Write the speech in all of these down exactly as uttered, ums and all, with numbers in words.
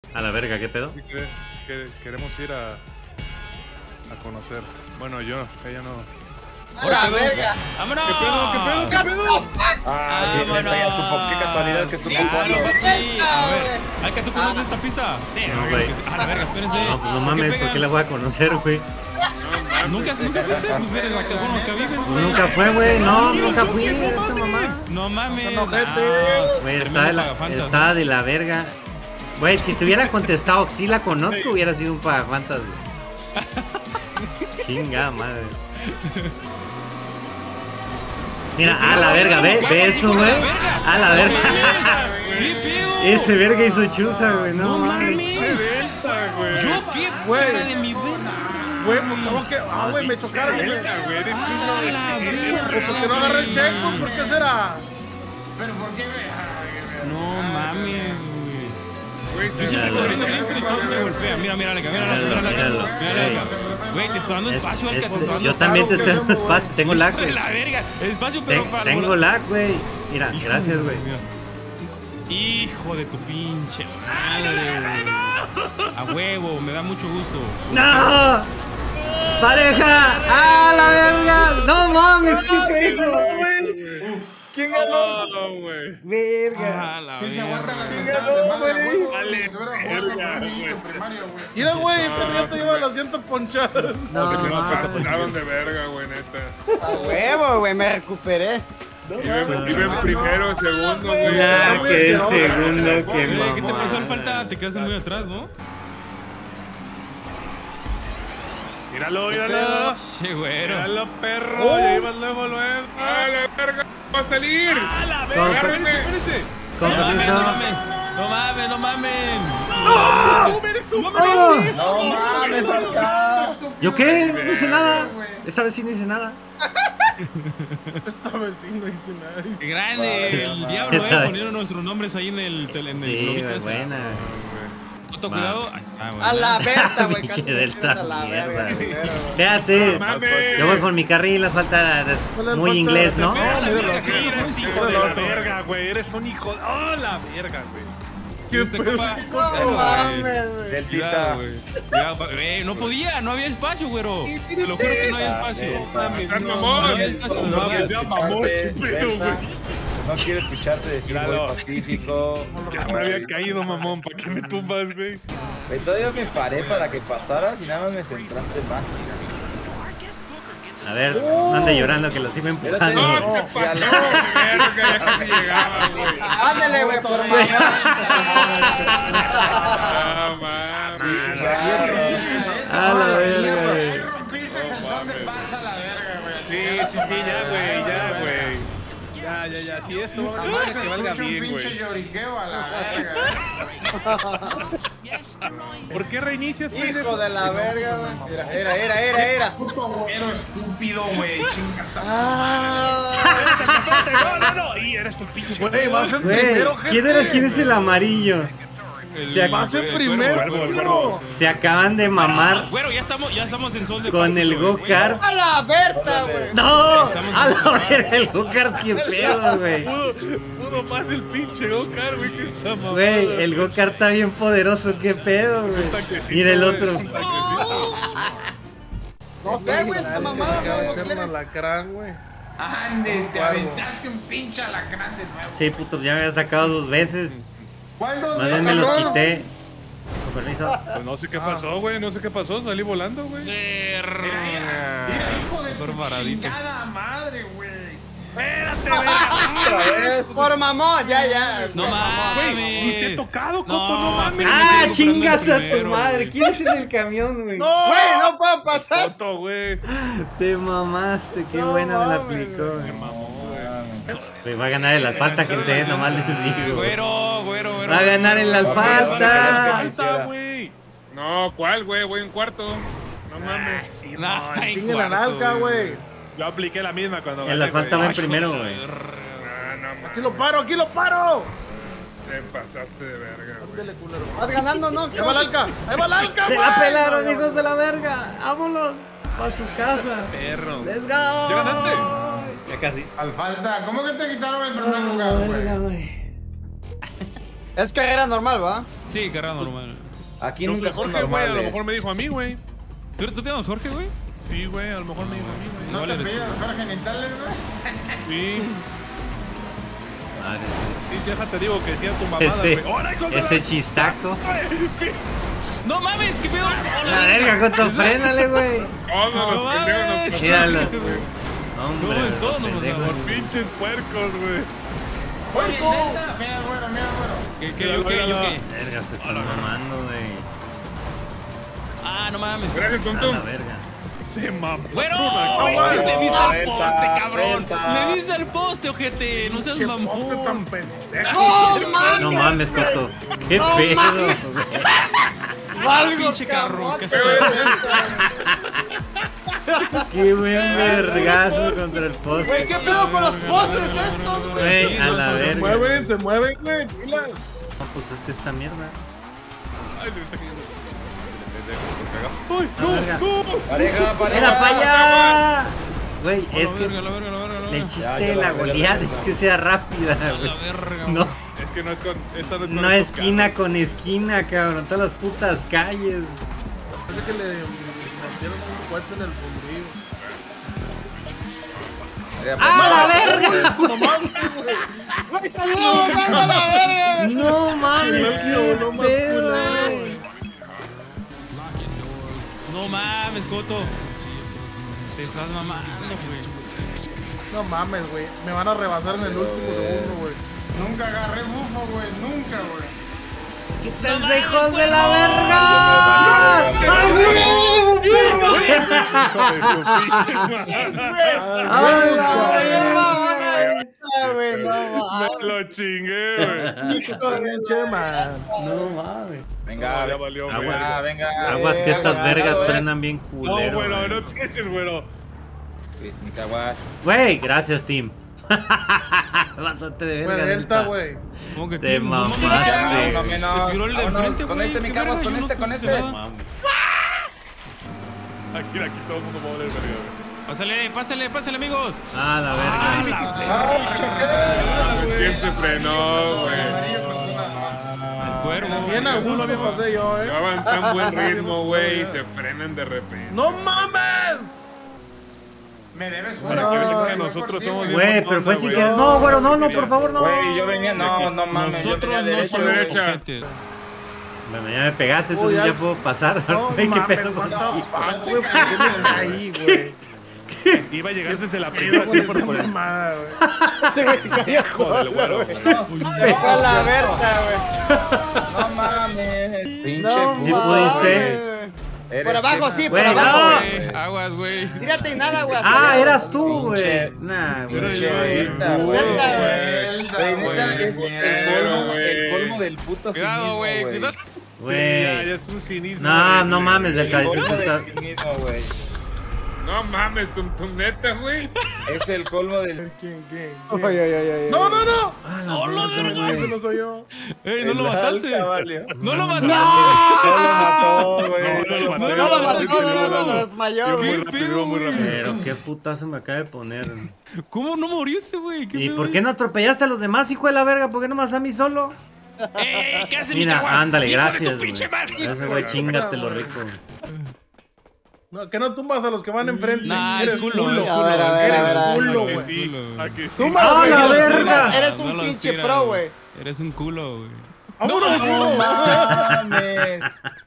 A la verga, ¿qué pedo? Sí, que, que, queremos ir a, a conocer. Bueno, yo, ella no. ¡A la verga! ¡Vámonos! ¿Qué pedo? ¿Qué pedo? ¿Qué pedo? Ah, sí, neta, ya supo. Qué casualidad que tú Claro, conoces. papi. A ver, ¿ay que tú conoces esta pista? Sí, No, güey. A la verga, espérense. No, pues no mames, ¿por qué la voy a conocer, güey? ¿Nunca, ¿Nunca fuiste? Pues eres acá, bueno, acá vives, güey. Nunca fue, güey, no, nunca fui a esta mamá. No mames. No, gente. Ah, Güey, tremendo está de la, pagafantas, está de la verga. Güey, si te hubiera contestado, sí la conozco, hubiera sido un pagafantas, güey. Chinga madre. Mira, a la verga, ve, ve eso, güey. A la verga. ¿Qué pedo? Ese verga hizo chuza, güey, no No mames. mames. Delta, güey. Yo qué fuera de mi verga. Güey, pues ¿cómo que? Ah, güey, me chocaron, güey. Delta, güey. Eres Ah, un la verga. Pues porque no agarré el checo, ¿por qué será? ¿Pero por qué, güey? No mames, güey. güey. Yo siempre Míralo. corriendo bien y todo me golpea. Mira, mira, Aleca, mira, mira, mira, Míralo, mira, Aleca. Güey, te estoy dando Es- espacio, es- Aleca, te estoy dando yo también te estoy dando espacio, tengo lag, Hijo de güey. la verga, espacio, pero Ten- para Tengo lag, güey. Mira, Hijo gracias, de- güey. mira. Hijo de tu pinche madre, güey. A huevo, me da mucho gusto. ¡No! ¡Pareja! ¡Ah, la verga! ¡No mames! ¿Qué fue eso? ¿Quién ganó? No, güey. ¡Verga! Ah, la Que se aguantan las verga. ventanas de madre, güey. Dale, Si fuera jugando verga, con un niño güey. primario, güey. Mira, güey, este rato lleva las llantas ponchadas. No, Que no mames. pasaron de verga, güey, neta. A huevo, güey, me recuperé. Viven, viven primero, segundo, güey. Ya, güey, que no, segundo, que Güey, ¿qué te pasó al mamá. falta? Te quedaste muy atrás, ¿no? Míralo, míralo. Che, güero. Míralo, perro. Ya ibas luego, luego. ¡A la verga! ¡Va a salir! ¡A la verga! ¡Agárrenme! Espérense. Con No mames, permiso. no mames. No mames, no mames. ¡No! ¡Eres un ¡Oh! No mames, salta. ¿Yo qué? No hice nada. Esta vez sí no hice nada. Esta vez sí no hice nada. Qué grande. El diablo, Esa- eh. Poniendo nuestros nombres ahí en el, tele- en el Sí, globito güey, ese. buena. Foto, cuidado. Ahí está, güey. A la Berta, güey, Pinche casi me Delta tiras a la mierda, verga güey. primero, güey. Fíjate, No mames. yo voy por mi carril, la falta ¿Cuál es muy falta? inglés, ¿no? Te pego, ¡Oh, la míralo, verga! míralo. Eres hijo de la verga, güey. Eres un hijo de... ¡Oh, la verga, güey! ¿Qué este compa? No mames, güey. Del Cuidado, tita. güey. Cuidado, pa- eh, no podía, no había espacio, güero. Te lo juro que no había espacio. ¡Estás No mamón! había espacio, No no quiero había. Ya mamó ese pedo, güey. No quiero escucharte decir Míralo. muy pacífico. Ya me había caído, mamón. ¿Para qué me tumbas, güey? Güey, todavía me paré para que pasaras y nada más me centraste más. A ver, no ande llorando que lo sigo Espérate. empujando. ¡No, se pasó! ¡Verga! Ya casi llegaba, güey. Ándale, güey, por mamá. ¡Ah, mames! A la verga, güey. Rompiste el son de paz a la verga, güey. Sí, sí, sí, ya, güey, ya, güey. Ya, ya, ya. Si esto va a Además valer se que valga escucha un bien, pinche güey. lloriqueo a la verga. ¿Por qué reinicias, pendejo? Hijo de la verga, güey. Era, era, era, era, era. Puto güero estúpido, güey. Chingas a Ah. No, no, no. Y eres el pinche. Güey, va a ser Güey, primero, ¿quién era? gente. ¿Quién es el amarillo? El- Se Va a ser el primero, cuervo, cuervo, güero. Se acaban de mamar Güero, ya estamos, ya estamos en sol de con paz, el güey. go-kart. A la Berta, güey. ¡No! A la verga, el go-kart, qué pedo, güey. Pudo, pudo más el pinche go-kart, güey, que esta mamada. Güey, el go-kart está bien poderoso, qué pedo, güey. Tanquecito, Mira el güey, otro. un tanquecito. No sé, güey, esta mamada, güey, no Ser un quiere. alacrán, güey. Ande, te aventaste un pinche alacrán de nuevo. Sí, puto, ya me había sacado dos veces. ¿Cuál dos Más bien veces, me los cabrón? quité. Con permiso. Pues no sé qué pasó, güey, no sé qué pasó, salí volando, güey. Verga. Mira, hijo de Por tu varadito. chingada madre, güey. Espérate, güey. Otra vez. Por mamón, ya, ya. No Por mamón. mames. Güey, ni te he tocado, Coto, no mames. apenas me ¡Ah, estoy comprando chingas el a tu primero, madre! güey. ¿Quién es en el camión, güey? Güey, no puedo pasar. Coto, güey. Te mamaste, qué No buena me la mames, aplicó. Se mamó, güey. Güey, va a ganar el asfalta, gente, nomás les Ay, digo. Güero, güero, güero. Va a ganar el alfalta. Falta, güey. No, ¿cuál, güey? Voy en cuarto. No mames. Sí, Nah, en Chingue la cuarto, nalga, güey. Yo apliqué la misma cuando El gané, asfalta güey. va en primero, güey. Ah, no mames. Aquí lo paro, aquí lo paro. Te pasaste de verga, güey. Dele, culero. Vas ganando, ¿no? Ahí va la alca, ahí va la alca, Se güey. la pelaron, hijos de la verga. Vámonos a su casa. Perro. Let's go. ¿Ya ganaste? Ya casi. Al falta, ¿cómo que te quitaron el primer lugar, Verga, güey? güey. Es carrera normal, ¿va? Sí, carrera normal. Aquí Yo nunca soy son Jorge, güey. A lo normales. mejor me dijo a mí, güey. ¿Tú, ¿Tú te llamas Jorge, güey? Sí, güey. A lo mejor me dijo a mí, güey. ¿No Igual te eres pides tú. mejor genitales, güey? Sí. Madre. Sí, déjate digo que decía tu mamada, Ese, güey. ¡Hola, hijo de la- ese chistaco. ¡No mames! ¿Qué pedo? La verga, Joto, frénale, güey. Todos ¡No los pendejos mames! nos Míralo. No, Hombre, en todos nos pendejo. mandamos. pinches puercos, güey. Oye, neta, mira, güero, mira, güero. ¿Qué, qué, yo qué, yo qué? Verga, se están mamando, güey. Ah, no mames. Gracias, A tonto. la verga. Se mamó. ¡Bueno! Una- güey, ¡Le diste al Venta, poste, cabrón! venta. ¡Le diste al poste, ojete! ¡No seas Che, poste tan mamón! pendejo. ¡No mames! No mames, Coto. ¿Qué No pedo, mames. güey? ¡Valgo, Pinche carro, camote, ¿qué güey! Qué buen vergazo contra el Güey, poste. ¿qué pedo con los postres estos, güey? Güey, a la Se verga. mueven, se mueven, güey. Pilas. No, pues es que esta mierda. Ay, se me está cayendo. ¡Ay, La verga. no! ¡No! Pareja, pareja. ¡Era para allá! Güey, A la es que verga, a la verga, a la verga, a la el verga. chiste Ya, de ya la la verga, goleada la es verga. que sea rápida, A la güey. verga, No, Es que no es con. Esta no es con no estos esquina con esquina, cabrón. Todas las putas calles. Parece que le metieron un cuete en el fundillo. ¡Ah, la verga! No mames, güey. ¡Güey, salió volando a la verga! No mames, No, qué no más pedo, culero, güey. No mames, Coto. Te estás mamando, güey. No mames, güey. Me van a rebasar en el último segundo, güey. Nunca agarré bufo, güey, nunca, güey. ¡Quítense, hijos de la verga! ¡Ay, güey! Hijo de su pinche madre. ¡Ay, la ¡Ay, verga! mamona esta, güey! ¡No mames! Me lo chingué, güey. Hijo de pinche man. No mames. Venga, No, ya valió, Agua. venga, venga. Aguas que estas Eh, vergas güey. frenan bien No, culero. güero, güey. no empieces, güero. Mi caguas. Güey, gracias, Tim. Bastante de verga. Güey, delta, neta. güey. ¿Cómo que Te tío? No mames, mamaste. ya, güey. No, menos. Te tiró el de Vámonos, enfrente, con güey. este, mi ¿Qué caguas, verga? con Yo no este, con hice este. nada. Mames. Aquí, aquí todo el mundo va a valer verga, güey. Pásale, pásale, pásale, amigos. Ah, la verga. Siempre frenó, güey. El cuervo. Bien a gusto me pasé yo, eh. Llevaban tan buen ritmo, güey, y se frenan de repente. ¡No mames! Me debes Para una, que güey, vean que voy nosotros por ti, somos güey. Güey, bien pero fue montones, sin güey. querer. No, güero, no, no, por favor, no. Güey, yo venía, no, no mames, yo Nosotros venía no derecho. somos derecha. ojetes. Bueno, ya me pegaste, Oh, entonces ya- ya puedo pasar. No Güey, qué mames, pedo what the contigo. fuck, güey. ¿Por qué me caí, güey? Iba a llegar desde la Iba primera, con sí, esa por por el mamada, güey. Ese güey se cayó hijo del solo, güero, güey. güey. Se fue a la verga, güey. No mames. Pinche No ¿Sí puto, pudiste? güey. Eres Por abajo, que- sí, por Güey, abajo. no. Güey, aguas, güey. Tírate y nada, güey. hasta Ah, allá. eras tú, güey. Pinche- Nah, Era güey. yo, Pinche güey. neta, güey. Neta, Güey, güey. neta, es el Güey, colmo, güey. el colmo del puto Cuidado, cinismo, güey. Cuidado. Ya, ya Güey. es un cinismo. No, güey. no mames, del El cabezón colmo está. del cinismo, güey. No mames, tu, tu neta, güey. Es el colmo del... ¿Quién, quién? Ay, quién? ay, ay, ay, ay. ¡No, no, no! Ah, la ¡Hola, verga, verga! Ese güey. no soy yo. Ey, no lo el mataste. Alca, valió. No lo mataste. No lo mató, güey. No, no lo mató. No lo mató, no, no, no, lo desmayó, Iba muy güey. rápido, iba muy rápido. Pero qué putazo me acaba de poner. ¿Cómo no moriste, güey? ¿Qué ¿Y pedo, por güey? qué no atropellaste a los demás, hijo de la verga? ¿Por qué nomás a mí solo? ¡Eh! ¿Qué hace mi Mira, caguán? ándale, ¡Hijo de tu gracias, güey. pinche madre! Ese güey, chingatelo rico. No, que no tumbas a los que van enfrente. Nah, es Eres culo, es A culo. ver, a ver, a Eres ver, a ver. culo, ¿A que güey. sí? Culo, ¿A que sí? Túmbalos, Ah, güey, la si los verga. tumbas. Eres No un los pinche tiras, pro, güey. Eres un culo, güey. ¡Vámonos, No mames.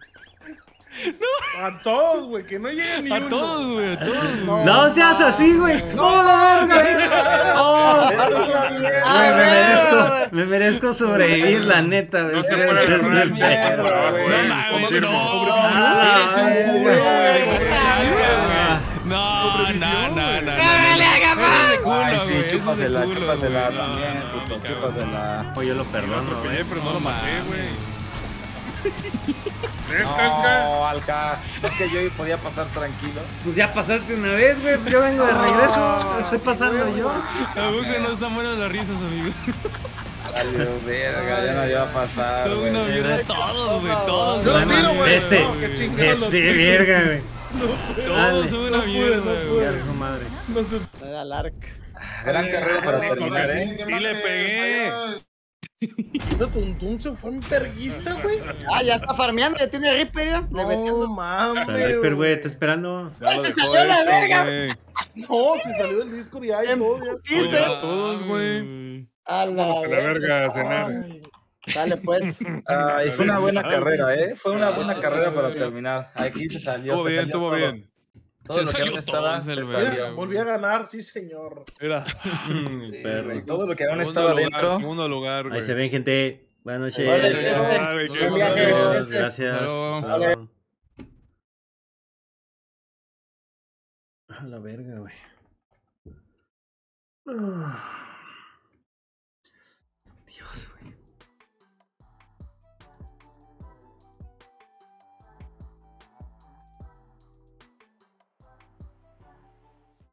A todos, güey, que no lleguen ni A uno. todos, güey, a todos. No seas así, güey. ¡No, la verga! ¡Oh! Güey, me merezco, me merezco sobrevivir, la neta, güey. No se Ese puede es el correr, pedo, mierda, güey. güey. No mames, Sí, no. Ah, Eres un culo, güey. Ah, No, no, no, no, no. ¡Dale, haga más! Eso es de culo, Ay, güey. sí, Eso es de chúpasela, culo, chúpasela güey. también, No, puto, no, chúpasela. Oye, yo lo Lo perdono, atropellé, güey. pero no No lo maté, mames. güey. ¿Neta, Alca? No, Alca, no es que yo podía pasar tranquilo. Pues ya pasaste una vez, güey. Yo vengo de regreso. Estoy pasando yo. A vos que no están buenas las risas, amigos. Dale, verga, ya no iba a pasar, Son güey. una mierda todos, güey. Todos. Yo son lo tiro, una güey. Este, No, que chingados los este, tiro. verga, güey. Todos son una No pude, mierda, no güey. pude. Ya su madre. No sé. Dale al arc. Gran carrera para terminar, ¿eh? Sí le pegué. Pero Tuntún se fue en verguiza, güey. Ah, ya está farmeando, ya tiene Reaper, ya. No Leveleando. mames. Está Reaper, güey, está esperando. Ya lo ¡Se dejó salió la hecho, verga! güey. No, se salió del Discord y hay todo ya. Dice. A todos, güey. A la, A la verga a cenar. Ay, Dale, pues. Ah, y fue una buena carrera, ¿eh? Fue una buena carrera para terminar. Aquí se salió. Estuvo se bien, salió estuvo todo. bien. Todo Se lo que salió aún estaba, todo, se el salió. mira, volví a ganar, sí, señor. Mira. Perro. Todo lo que aún Segundo estaba lugar, dentro. segundo lugar, güey. Ahí se ven, gente. Buenas noches. Vale, Adiós. Ah, güey, qué Buen viaje, bueno. este. Gracias. Hasta luego. Hasta Vale. luego. A la verga, güey. Ah.